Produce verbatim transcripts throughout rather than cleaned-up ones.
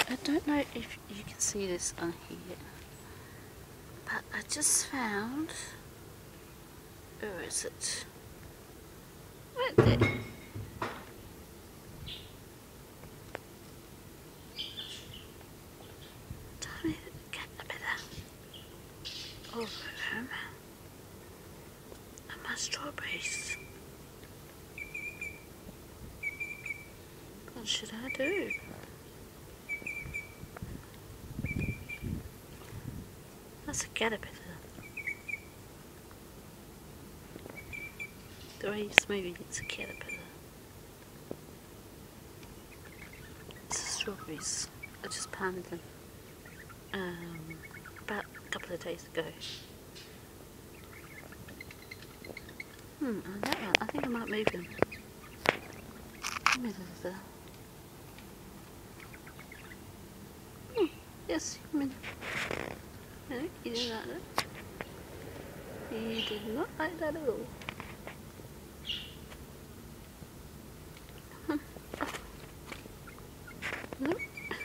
I don't know if you can see this on here, but I just found, where is it? Right there. Tiny caterpillar over home and my strawberries. What should I do? That's a caterpillar. The way it's moving, it's a caterpillar. It's the strawberries. I just planted them um, about a couple of days ago. Hmm, and that one, I think I might move them. Hmm, yes, I mean, no, you didn't like that. You did not like that at all. No.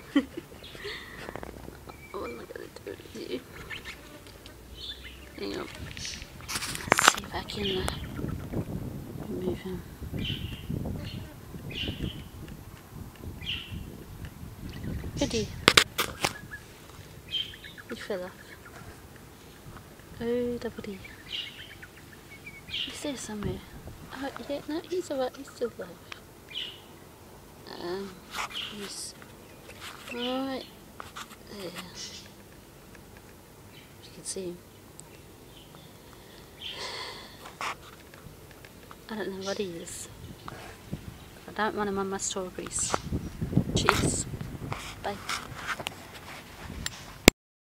What am I going to do with you? Hang on. Let's see if I can uh, move him. Goody. He fell off. Oh, double D. He's there somewhere. Oh, yeah, no, he's alright, he's still alive. Um, he's right there. You can see him. I don't know what he is. I don't want him on my strawberries. Cheers. Bye.